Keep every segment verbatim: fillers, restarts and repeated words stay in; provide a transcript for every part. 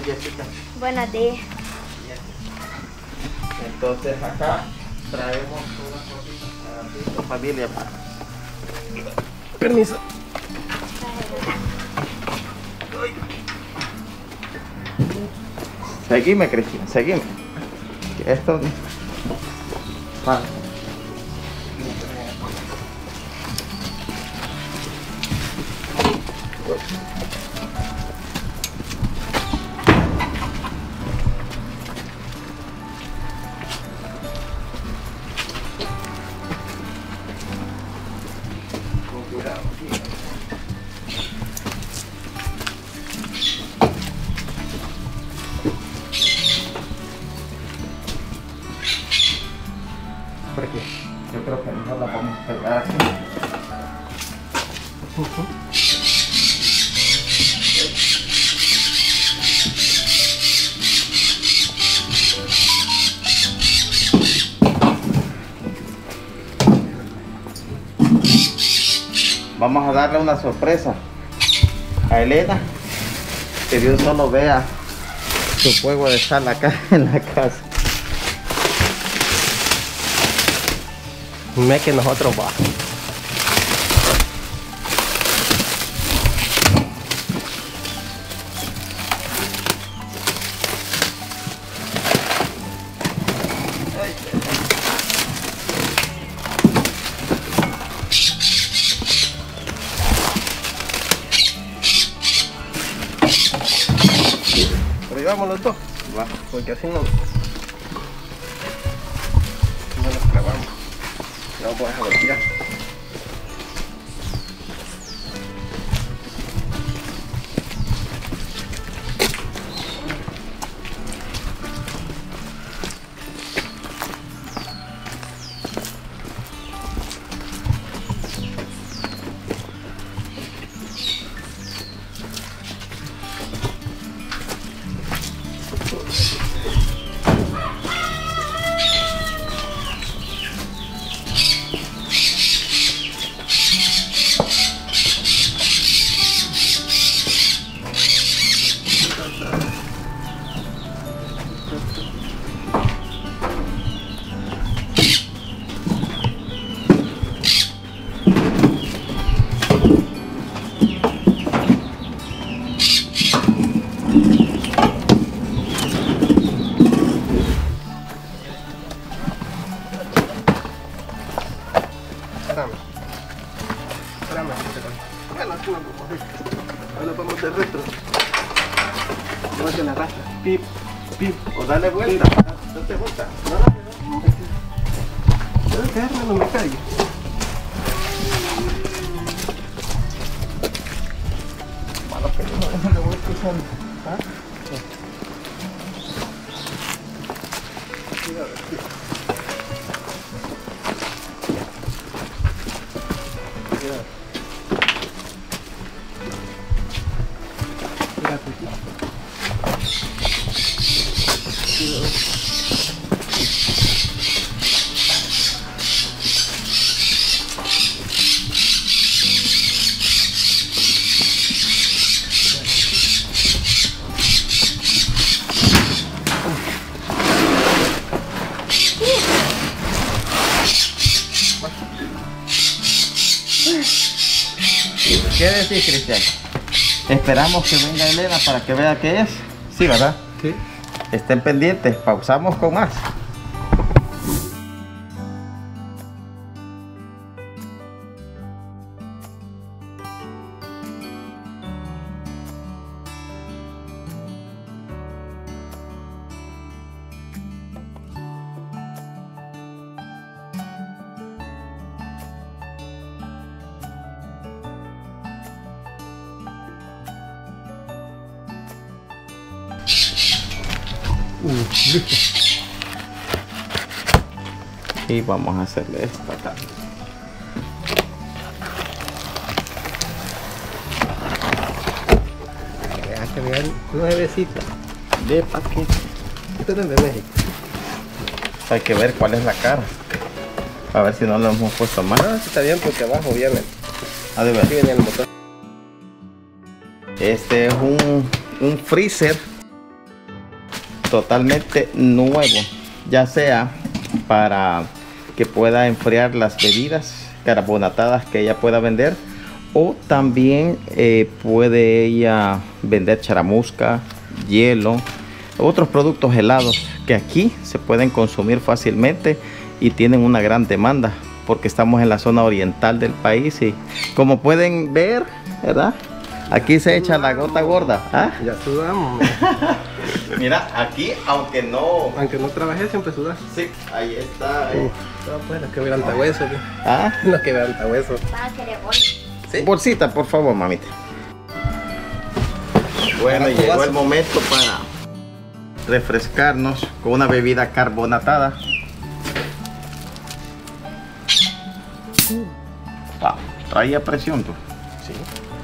días, Jessica. Buenos días. Entonces acá traemos unas cositas para tu familia. Permiso. Seguime, Cristina, seguime. Esto... Vale. Con cuidado aquí. Porque yo creo que mejor la vamos a pegar así. Uh-huh. Vamos a darle una sorpresa a Elena, que Dios solo vea su fuego de sal acá en la casa. Me que nosotros va. Pero llevamos los dos, Va, porque así no, no nos clavamos. No vamos a dejar de tirar. Espérame. Espérame. Bueno, aquí vamos a ver. Ahora vamos de retro. No es que la arrastra. Pip, pip. o dale vuelta. ¿No te gusta? No, no, no. Debe caerme, no me caiga. Malo que yo no le voy escuchando. ¿Ah? Cuidado, cuidado. Cuidado. Cuidado, cuidado. ¿Qué decís, Cristian? Esperamos que venga Elena para que vea qué es. Sí, ¿verdad? Sí. Estén pendientes, pausamos con más. Uh, Y vamos a hacerle esto acá. Vean que vean nuevecita. De paquete. Esto no es de México. Hay que ver cuál es la cara. A ver si no lo hemos puesto mal. No, sí está bien porque abajo viene. A ver. Aquí viene el motor. Este es un, un freezer totalmente nuevo, ya sea para que pueda enfriar las bebidas carbonatadas que ella pueda vender, o también eh, puede ella vender charamusca, hielo, otros productos helados que aquí se pueden consumir fácilmente y tienen una gran demanda porque estamos en la zona oriental del país y como pueden ver, ¿verdad? Aquí se echa la gota gorda. ¿Ah? Ya sudamos. Mira, aquí aunque no... Aunque no trabajé, siempre sudas. Sí, ahí está. Ahí. Uf, no, pues los que vean hueso. ¿Ah? Los que vean hueso. ¿Sí? Bolsita, por favor, mamita. Bueno, Agarra tu llegó vaso. el momento para refrescarnos con una bebida carbonatada. Ah, traía presión tú. Sí.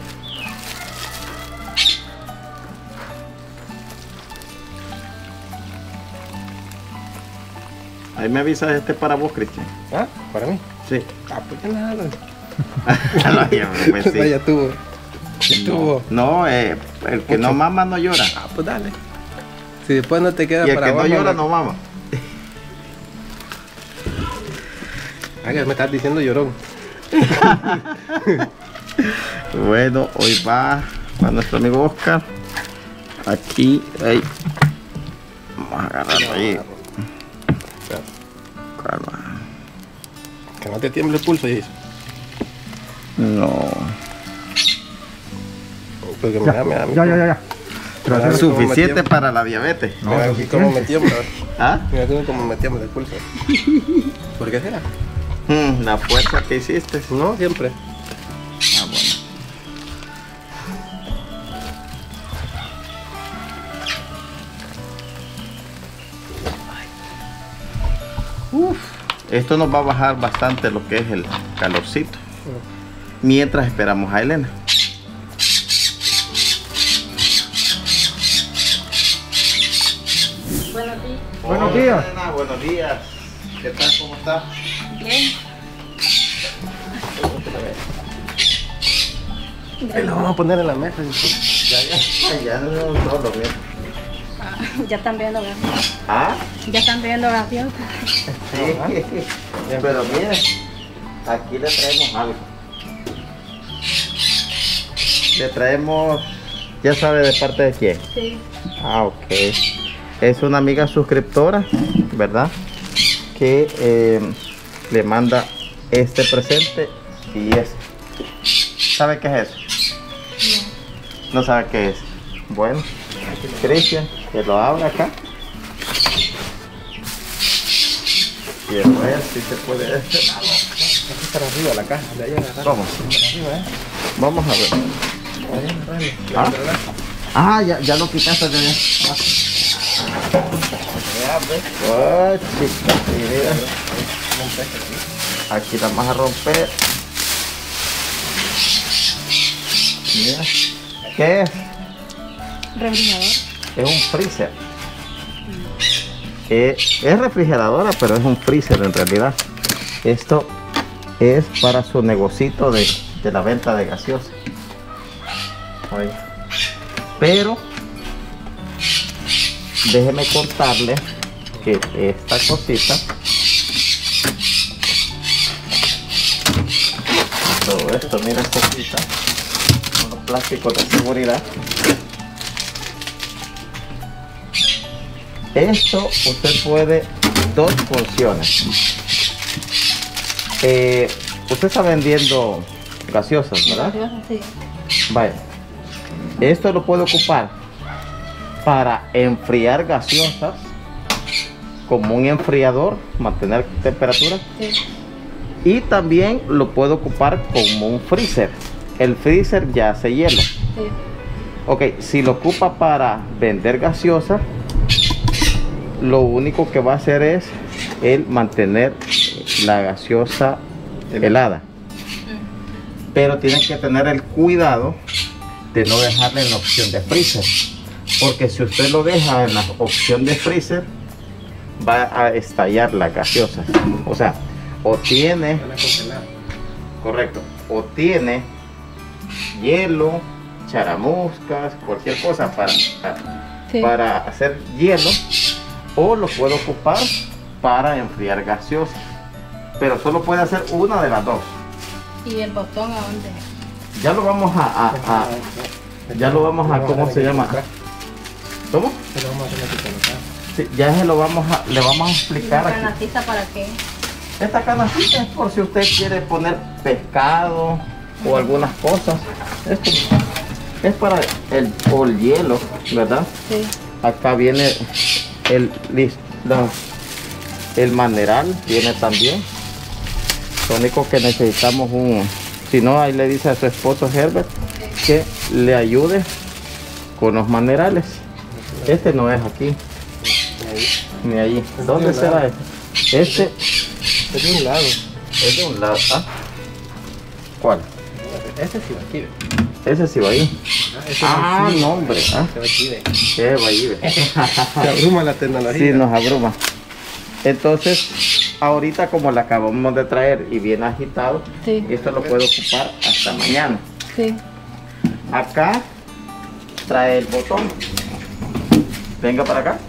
Ahí me avisas este para vos, Cristian. ¿Ah? ¿Para mí? Sí. Ah, pues ya nada. Pues sí. No, ya tuvo. Ya tuvo. No, no eh, el que Mucho. no mama no llora. Ah, pues dale. Si después no te queda Y el para que no vos, llora me- no mama. Ah, que me estás diciendo llorón. Bueno, hoy va para nuestro amigo Oscar. Aquí, ahí. Vamos a agarrarlo ahí. Calma. Que no te tiemble el pulso, Jason. No. Porque me da, me da. Ya, ya, ya, ya. Me da Suficiente como me para la diabetes. tiembla. Me da como me tiembla. ¿Ah? Mira como me tiembla el pulso. ¿Por qué será? Mm, la fuerza que hiciste. No, siempre. Ah, bueno. Uf, esto nos va a bajar bastante lo que es el calorcito. Mientras esperamos a Elena. Buenos días. Buenos Hola, días. Elena, buenos días. ¿Qué tal? ¿Cómo estás? Bien. Ahí lo vamos a poner en la mesa. Ya, ya, ya no solo, bien. Ah, ya están viendo gaseosa. ¿Ah? Ya están viendo gaseosa. Sí. Pero mire, aquí le traemos algo. Le traemos, ya sabe de parte de quién. Sí. Ah, ok. Es una amiga suscriptora, ¿verdad? Que eh, le manda este presente y es. ¿Sabe qué es eso? No. ¿No sabe qué es? Bueno, Cristian, que lo abra acá. Y a ver si se puede. Aquí para arriba la caja. De ahí agarrar. Vamos, Para arriba, ¿eh? vamos a ver. Ahí agarrarlo. ¿Ah? ¿Verdad? Ah, ya, ya lo quitaste de allá. Ya, ves. Oh, chica, y mira. Aquí la vamos a romper. Mira. ¿Qué es? Refrigerador. Es un freezer. Eh, es refrigeradora, pero es un freezer en realidad. Esto es para su negocito de, de la venta de gaseosa. Oye. Pero déjeme contarle que esta cosita, todo esto, mira esta cosita, con los plásticos de seguridad. Esto usted puede dos funciones. Eh, usted está vendiendo gaseosas, ¿verdad? Gaseosa, sí. Vaya. Esto lo puede ocupar para enfriar gaseosas como un enfriador, mantener temperatura, Sí. y también lo puede ocupar como un freezer. El freezer ya hace hielo. Sí. Ok, si lo ocupa para vender gaseosa, lo único que va a hacer es el mantener la gaseosa helada. Pero tienen que tener el cuidado de no dejarle en la opción de freezer, porque si usted lo deja en la opción de freezer va a estallar la gaseosa. O sea, o tiene, Van a congelar. correcto, o tiene hielo, charamuscas, cualquier cosa para, para, Sí. para hacer hielo, o lo puede ocupar para enfriar gaseosa, pero solo puede hacer una de las dos. ¿Y el botón a dónde? Ya lo vamos a, a, a ya lo vamos a, ¿cómo se llama? ¿Cómo? Sí, ya se lo vamos a, le vamos a explicar ¿La aquí. canastita para qué? Esta canastita es por si usted quiere poner pescado o algunas cosas. Esto es para el, o el hielo, ¿verdad? Sí. Acá viene el, la, el maneral, viene también. Lo único que necesitamos un, si no, ahí le dice a su esposo Herbert que le ayude con los manerales. Este no es aquí, ni ahí. ¿Dónde será este? Este Es de un lado. es de un lado. ¿Ah? ¿Cuál? Ese sí va aquí, ve. Ese sí va ahí. Ah, ese Ah, sí. no, hombre. ¿Ah? Se va aquí, ve. Qué va ahí, ve. Se abruma la tecnología. Sí, nos abruma. Entonces, ahorita como la acabamos de traer y bien agitado, Sí. esto lo puede ocupar hasta mañana. Sí. Acá trae el botón. Venga para acá.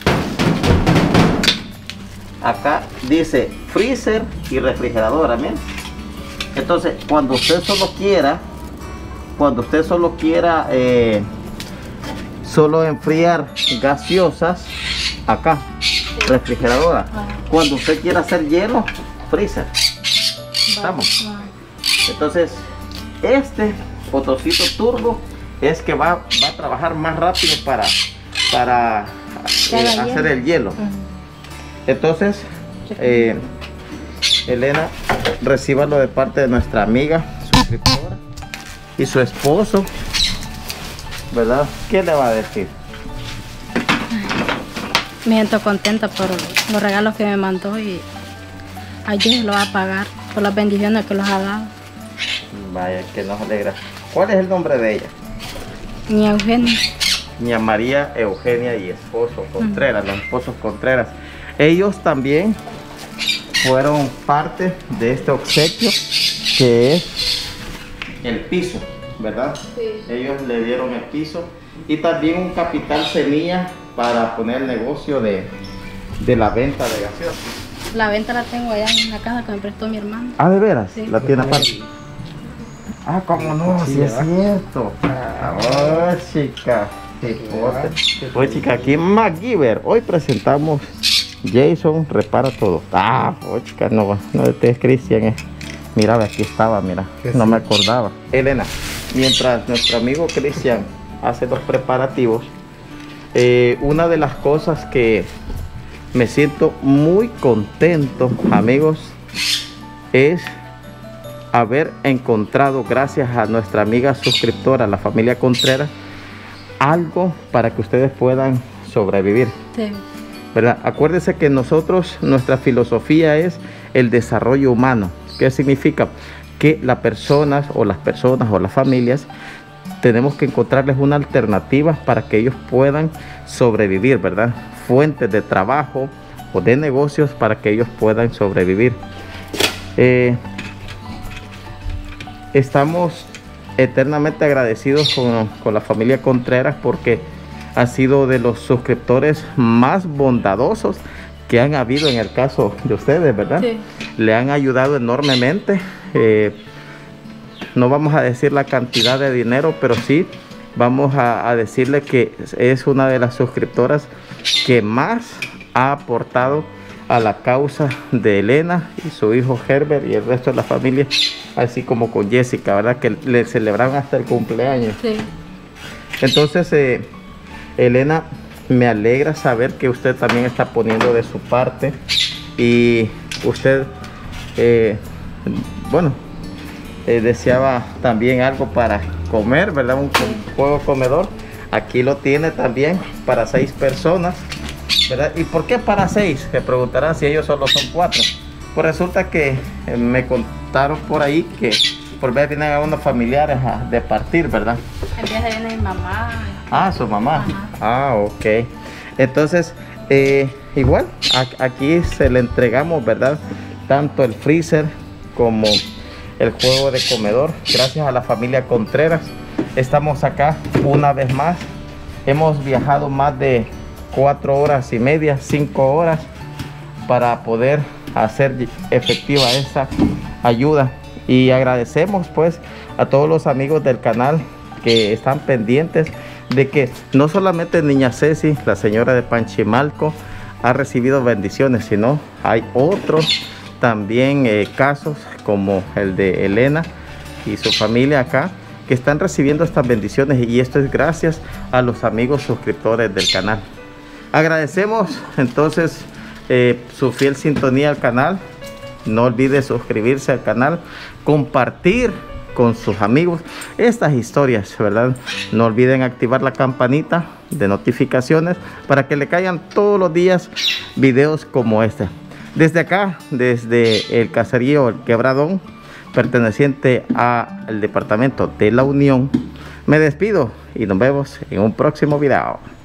Acá dice freezer y refrigeradora, miren. Entonces, cuando usted solo quiera, cuando usted solo quiera eh, solo enfriar gaseosas, acá, refrigeradora. Ah. Cuando usted quiera hacer hielo, freezer. Estamos. Va. Entonces, este potocito turbo es que va, va a trabajar más rápido para, para Que eh, haga hacer hielo. el hielo. Ujú. Entonces, eh, Elena, recíbalo de parte de nuestra amiga suscriptora y su esposo, ¿verdad? ¿Qué le va a decir? Me siento contenta por los regalos que me mandó y a Dios lo va a pagar por las bendiciones que los ha dado. Vaya, que nos alegra. ¿Cuál es el nombre de ella? Mi Eugenio. Doña María Eugenia y esposo Contreras, los esposos Contreras. Ellos también fueron parte de este obsequio que es el piso, ¿verdad? Sí. Ellos le dieron el piso y también un capital semilla para poner el negocio de, de la venta de gaseosas. La venta la tengo allá en la casa que me prestó mi hermano. Ah, ¿de veras? Sí. La tiene aparte. Ah, cómo no, sí, Sí, es ¿verdad? cierto. Ah, Oh, chica. ¿verdad? Hoy, chica, aquí en MacGyver. Hoy presentamos Jason repara todo. Ah, pues, chica, no, no, este es Cristian. Eh. Mira, aquí estaba, mira. Que No sí. me acordaba. Elena, mientras nuestro amigo Cristian hace los preparativos, eh, una de las cosas que me siento muy contento, amigos, es haber encontrado, gracias a nuestra amiga suscriptora, la familia Contreras, algo para que ustedes puedan sobrevivir, Sí. ¿verdad? Acuérdense que nosotros, nuestra filosofía es el desarrollo humano. ¿Qué significa? Que las personas o las personas o las familias tenemos que encontrarles una alternativa para que ellos puedan sobrevivir, ¿verdad? Fuentes de trabajo o de negocios para que ellos puedan sobrevivir. Eh, estamos eternamente agradecidos con, con la familia Contreras porque ha sido de los suscriptores más bondadosos que han habido en el caso de ustedes, ¿verdad? Sí. Le han ayudado enormemente. Eh, no vamos a decir la cantidad de dinero, pero sí vamos a, a decirle que es una de las suscriptoras que más ha aportado a la causa de Elena y su hijo Herbert y el resto de la familia, así como con Jessica, ¿verdad? Que le celebraron hasta el cumpleaños. Sí. Entonces, eh, Elena, me alegra saber que usted también está poniendo de su parte y usted, eh, bueno, eh, deseaba también algo para comer, ¿verdad? Un co- juego comedor. Aquí lo tiene también para seis personas, ¿verdad? ¿Y por qué para seis? Se preguntarán si ellos solo son cuatro. Pues resulta que eh, me contaron por ahí que por vez vienen a unos familiares a, de partir, ¿verdad? Empieza viene mi mamá. Ah, su mamá. Ajá. Ah, ok. Entonces, eh, igual, a- aquí se le entregamos, ¿verdad? Tanto el freezer como el juego de comedor. Gracias a la familia Contreras. Estamos acá una vez más. Hemos viajado más de cuatro horas y media, cinco horas para poder hacer efectiva esa ayuda. Y agradecemos pues a todos los amigos del canal que están pendientes de que no solamente Niña Ceci, la señora de Panchimalco, ha recibido bendiciones, sino hay otros también eh, casos como el de Elena y su familia acá, que están recibiendo estas bendiciones, y esto es gracias a los amigos suscriptores del canal. Agradecemos entonces eh, su fiel sintonía al canal. No olvide suscribirse al canal, compartir con sus amigos estas historias, ¿verdad? No olviden activar la campanita de notificaciones para que le caigan todos los días videos como este. Desde acá, desde el caserío El Quebradón, perteneciente al departamento de La Unión, me despido y nos vemos en un próximo video.